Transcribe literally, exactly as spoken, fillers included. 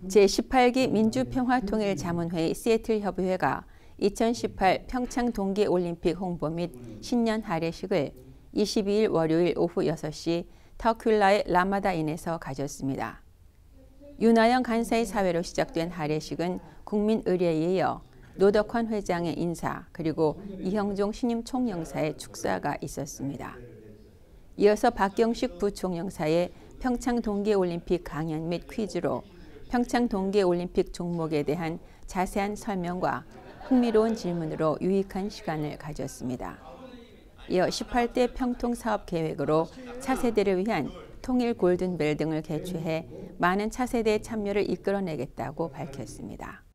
제십팔 기 민주평화통일자문회의 시애틀 협의회가 이천십팔 평창 동계올림픽 홍보 및 신년 할애식을 이십이 일 월요일 오후 여섯 시 터큘라의 라마다인에서 가졌습니다. 윤하영 간사의 사회로 시작된 할애식은 국민의례에 이어 노덕환 회장의 인사 그리고 이형종 신임 총영사의 축사가 있었습니다. 이어서 박경식 부총영사의 평창 동계올림픽 강연 및 퀴즈로 평창 동계올림픽 종목에 대한 자세한 설명과 흥미로운 질문으로 유익한 시간을 가졌습니다. 이어 십팔 대 평통사업계획으로 차세대를 위한 통일 골든벨 등을 개최해 많은 차세대의 참여를 이끌어내겠다고 밝혔습니다.